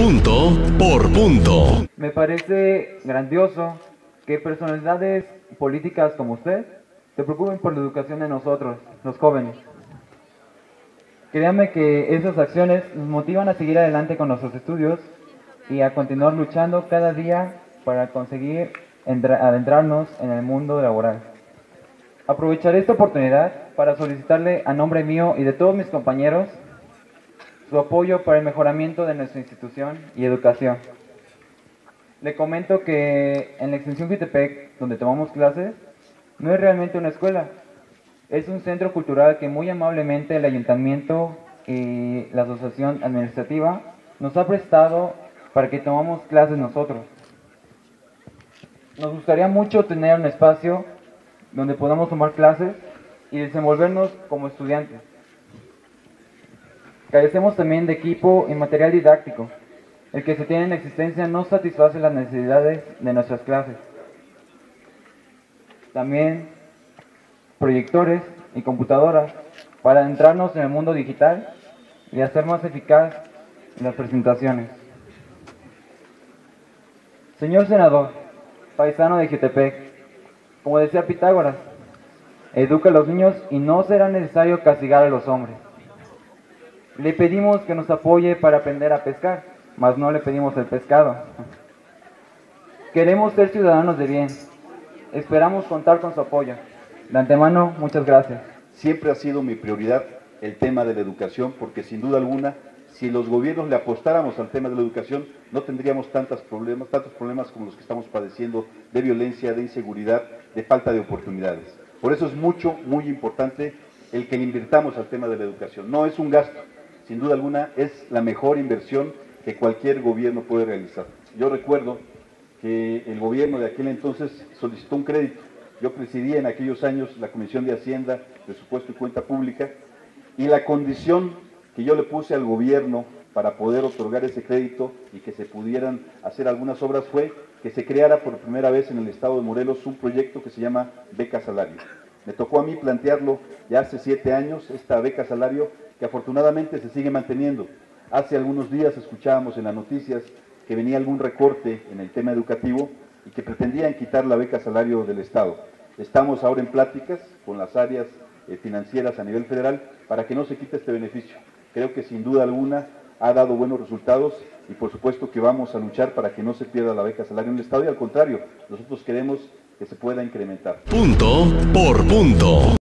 Punto por punto. Me parece grandioso que personalidades políticas como usted se preocupen por la educación de nosotros, los jóvenes. Créanme que esas acciones nos motivan a seguir adelante con nuestros estudios y a continuar luchando cada día para conseguir adentrarnos en el mundo laboral. Aprovecharé esta oportunidad para solicitarle a nombre mío y de todos mis compañeros su apoyo para el mejoramiento de nuestra institución y educación. Le comento que en la extensión Jutepec, donde tomamos clases, no es realmente una escuela. Es un centro cultural que muy amablemente el ayuntamiento y la asociación administrativa nos ha prestado para que tomamos clases nosotros. Nos gustaría mucho tener un espacio donde podamos tomar clases y desenvolvernos como estudiantes. Carecemos también de equipo y material didáctico. El que se tiene en existencia no satisface las necesidades de nuestras clases. También proyectores y computadoras para adentrarnos en el mundo digital y hacer más eficaz las presentaciones. Señor senador, paisano de Jutepec, como decía Pitágoras, educa a los niños y no será necesario castigar a los hombres. Le pedimos que nos apoye para aprender a pescar, mas no le pedimos el pescado. Queremos ser ciudadanos de bien. Esperamos contar con su apoyo. De antemano, muchas gracias. Siempre ha sido mi prioridad el tema de la educación, porque sin duda alguna, si los gobiernos le apostáramos al tema de la educación, no tendríamos tantos problemas como los que estamos padeciendo de violencia, de inseguridad, de falta de oportunidades. Por eso es muy importante el que le invirtamos al tema de la educación. No es un gasto, sin duda alguna es la mejor inversión que cualquier gobierno puede realizar. Yo recuerdo que el gobierno de aquel entonces solicitó un crédito. Yo presidía en aquellos años la Comisión de Hacienda, Presupuesto y Cuenta Pública, y la condición que yo le puse al gobierno para poder otorgar ese crédito y que se pudieran hacer algunas obras fue que se creara por primera vez en el estado de Morelos un proyecto que se llama Beca Salario. Me tocó a mí plantearlo ya hace 7 años, esta beca salario, que afortunadamente se sigue manteniendo. Hace algunos días escuchábamos en las noticias que venía algún recorte en el tema educativo y que pretendían quitar la beca salario del Estado. Estamos ahora en pláticas con las áreas financieras a nivel federal para que no se quite este beneficio. Creo que sin duda alguna ha dado buenos resultados y por supuesto que vamos a luchar para que no se pierda la beca salario en el Estado y al contrario, nosotros queremos que se pueda incrementar. Punto por punto.